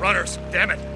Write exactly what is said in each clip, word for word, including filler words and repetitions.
runners, damn it!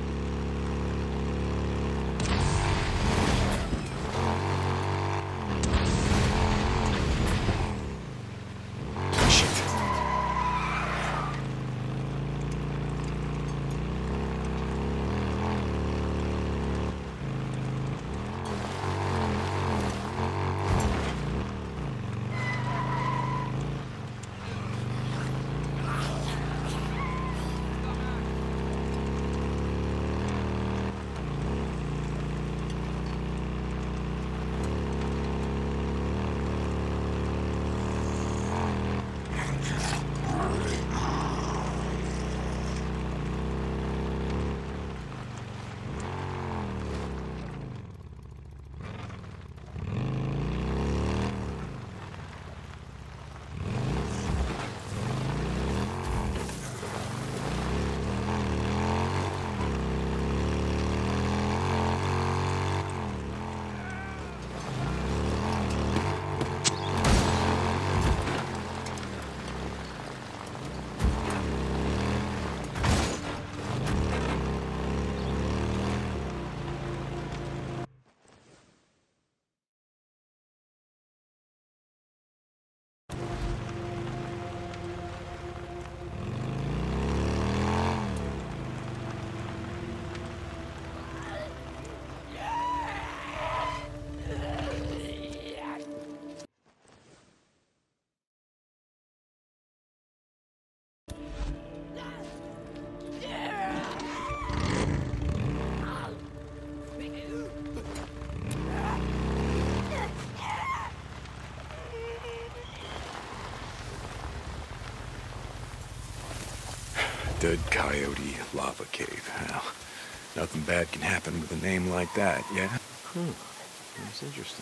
Dead Coyote Lava Cave. Well, nothing bad can happen with a name like that, yeah? Hmm, that's interesting.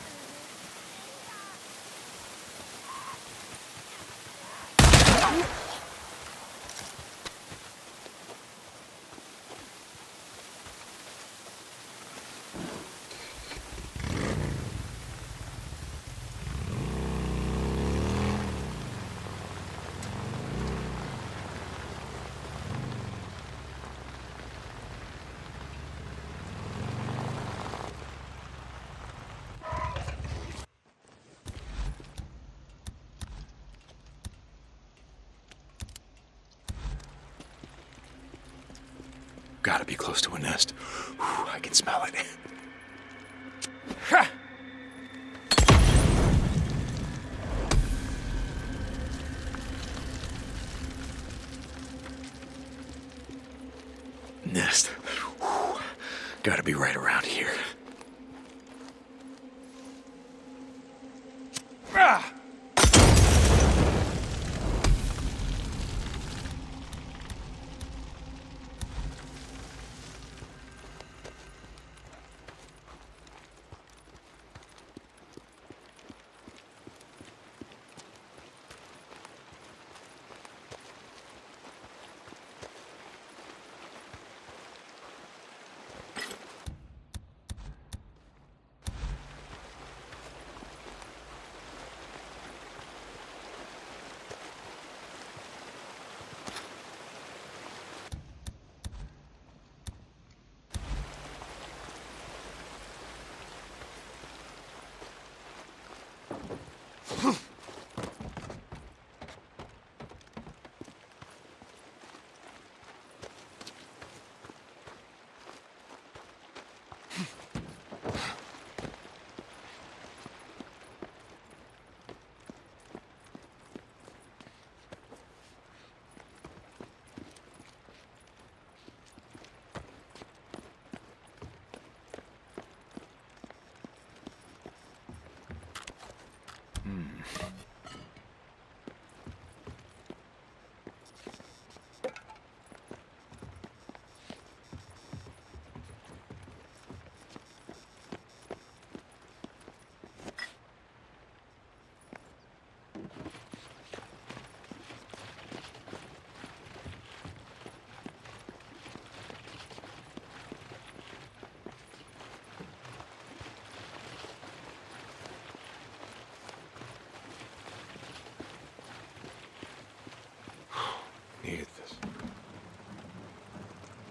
Gotta be close to a nest. Whew, I can smell it. Ha! Nest. Whew, gotta be right around here. Ah! Needed this.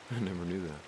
I never knew that.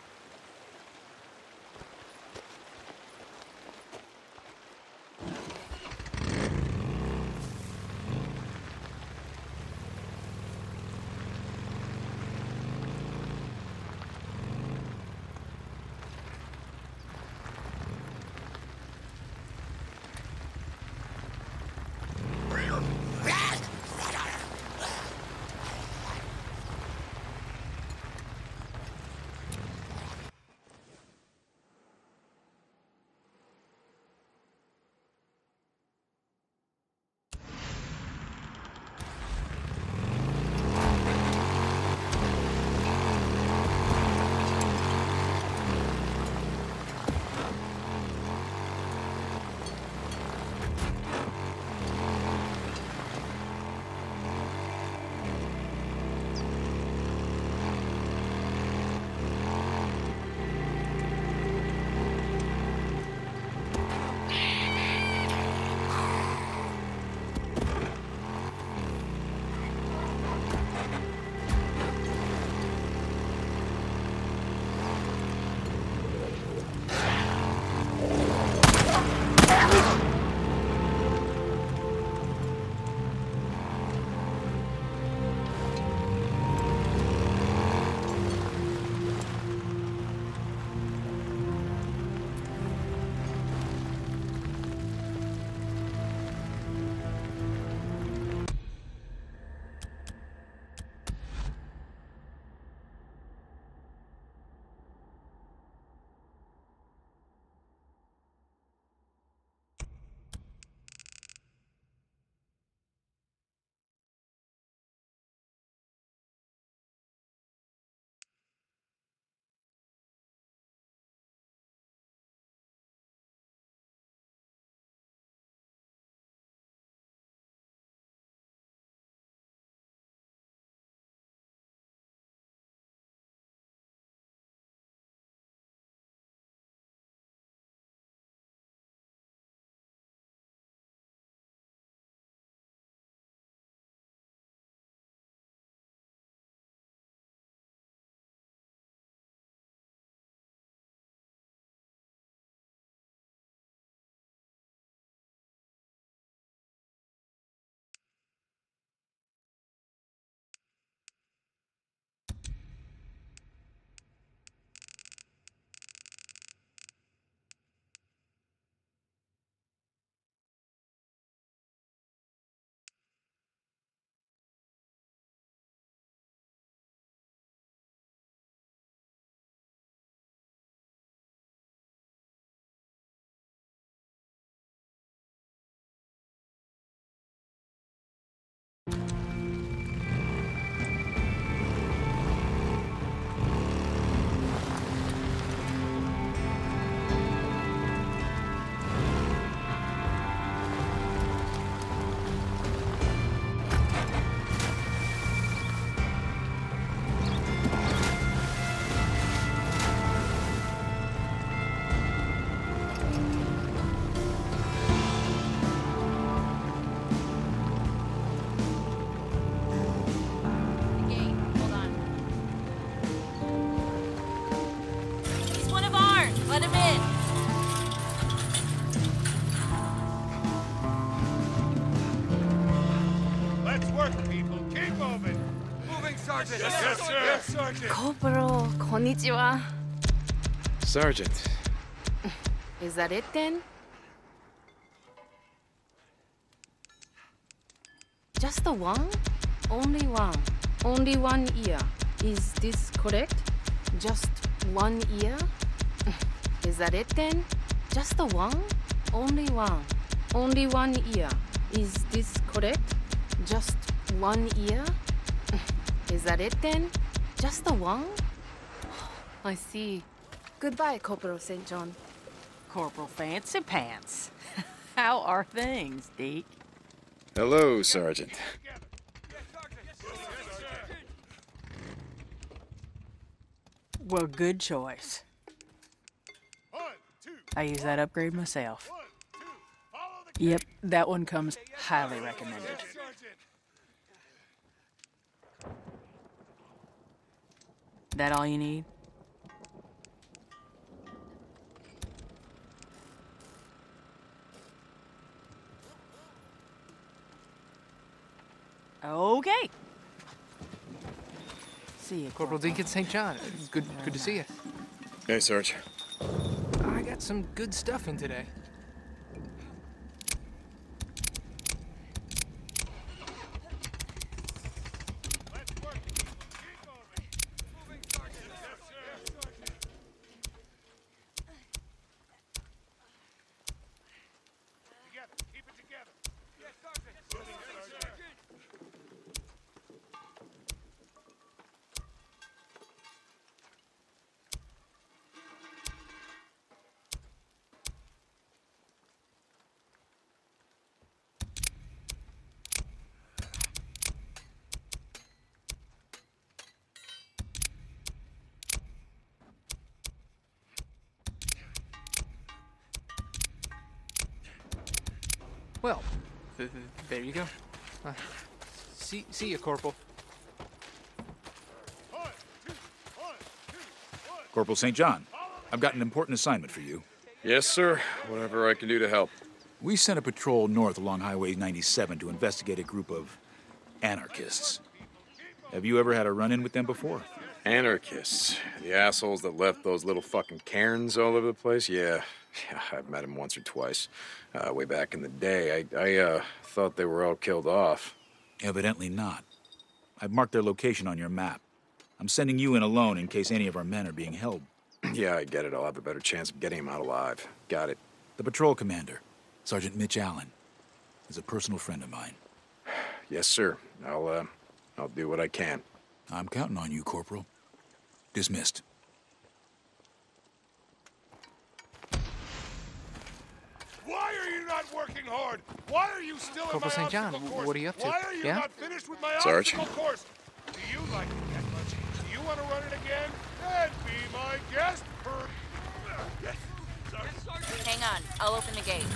Sergeant! Yes, yes, sir! Yes, Sergeant! Corporal, konnichiwa. Sergeant. Is that it then? Just the one? Only one. Only one ear. Is this correct? Just one ear? Is that it then? Just the one? Only one. Only one ear. Is this correct? Just one ear? Is that it then? Just the one? I see. Goodbye, Corporal Saint John. Corporal Fancy Pants. How are things, Deke? Hello, Sergeant. Well, good choice. I use that upgrade myself. Yep, that one comes highly recommended. That all you need? See you, Corporal Dinkin Saint John. Good, good to see you. Hey, Sarge. I got some good stuff in today. Well, th th there you go. Uh, see, see you, Corporal. Corporal Saint John, I've got an important assignment for you. Yes, sir. Whatever I can do to help. We sent a patrol north along Highway ninety-seven to investigate a group of anarchists. Have you ever had a run-in with them before? Anarchists. The assholes that left those little fucking cairns all over the place? Yeah. Yeah, I've met them once or twice. Uh, way back in the day. I, I uh, thought they were all killed off. Evidently not. I've marked their location on your map. I'm sending you in alone in case any of our men are being held. Yeah, I get it. I'll have a better chance of getting him out alive. Got it. The patrol commander, Sergeant Mitch Allen, is a personal friend of mine. Yes, sir. I'll, uh, I'll do what I can. I'm counting on you, Corporal. Dismissed. Why are you not working hard? Why are you still Corporal in my Saint John, obstacle course? what are you up to? Why are you Yeah? not finished with my Sarge? obstacle course? Do you like it that much? Do you want to run it again? Then be my guest for... Yes, Sarge. Hang on, I'll open the gate.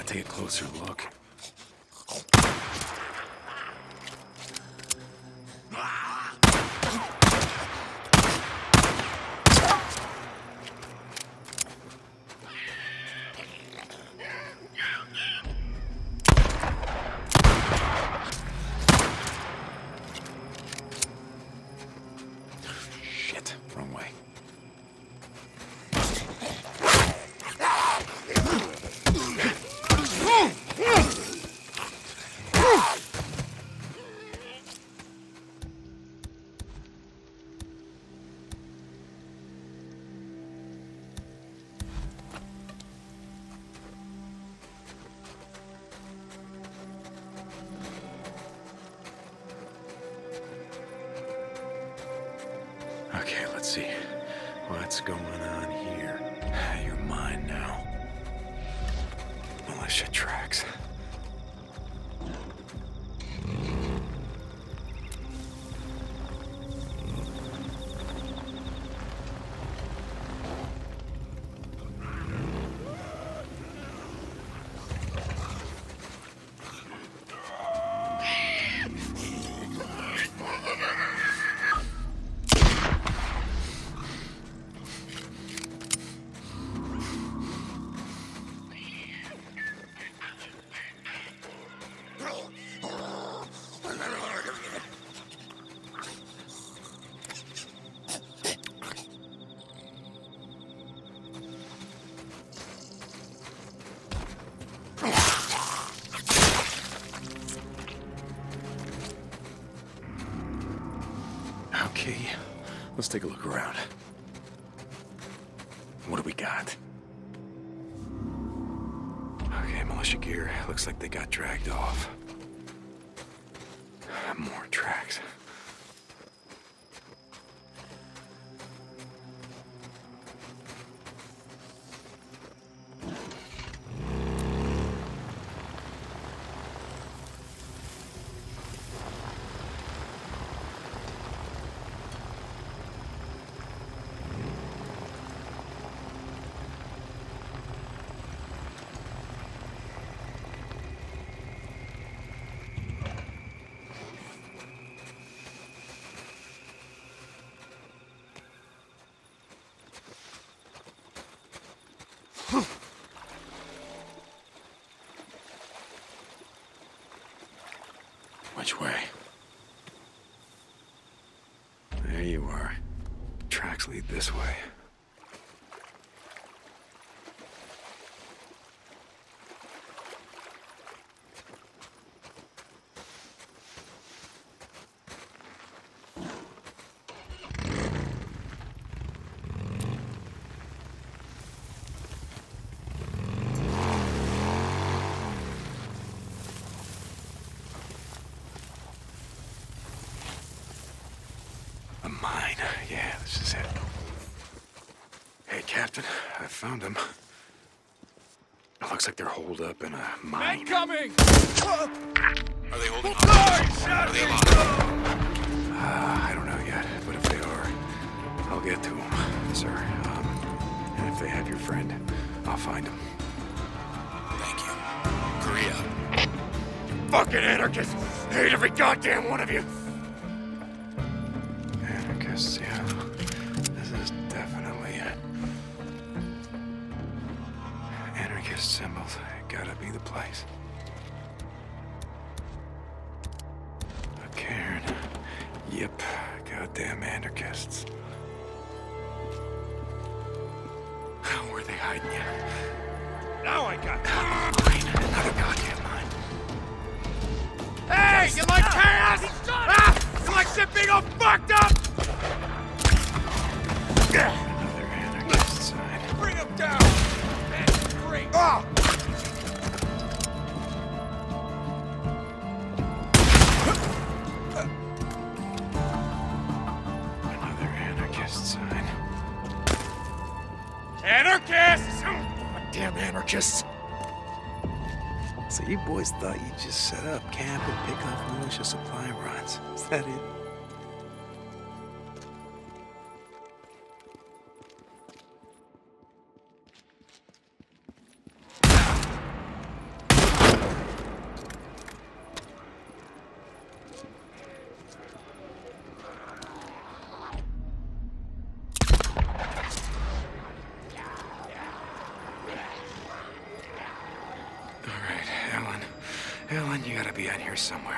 take a closer look. Shit, wrong way. Okay, let's see. What's going on here? You're mine now. Militia tracks. Okay, let's take a look around. What do we got? Okay, militia gear. Looks like they got dragged off. More tracks. Which way? There you are. Tracks lead this way. A mine. Yeah, this is it. Hey, Captain, I found them. It looks like they're holed up in a mine. Men coming! Are they holding on? Are they alive? Uh, I don't know yet, but if they are, I'll get to them, sir. Um, and if they have your friend, I'll find him. Thank you. Korea. Fucking anarchists! Hate every goddamn one of you! Anarchists, yeah. This is definitely it. Anarchist symbols. Gotta be the place. A cairn. Yep. Goddamn anarchists. How were they hiding you? Now I got Mine. Another goddamn mine. Hey, you like chaos? Ah, you like shit being all fucked up? Another anarchist sign. Bring him down! That's great! Ah! Another anarchist sign. Anarchists! Damn anarchists. So you boys thought you'd just set up camp and pick off militia supply runs. Is that it? Helen, you gotta be out here somewhere.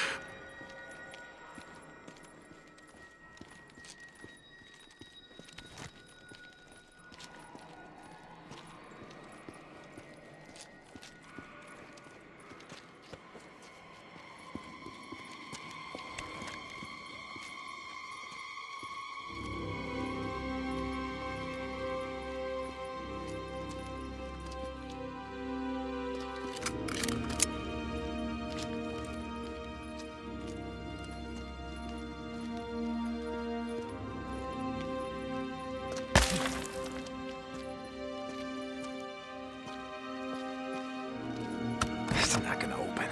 It's not gonna open.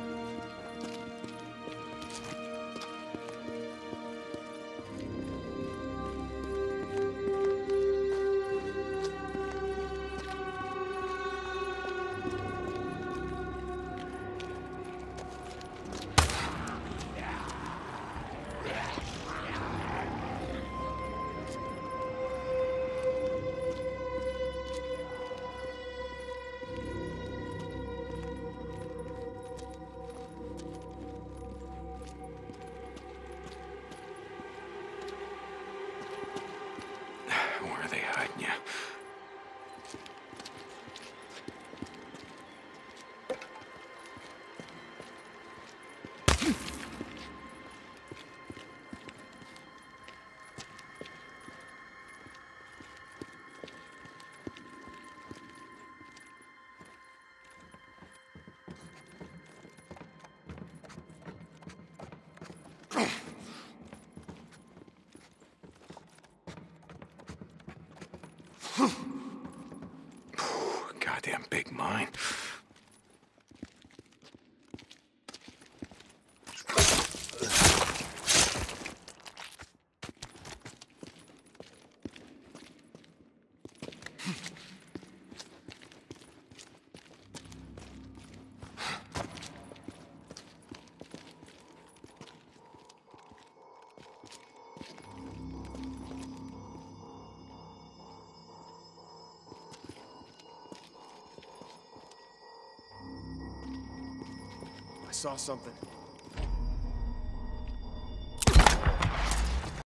Where are they hiding you? Goddamn big mine. I saw something.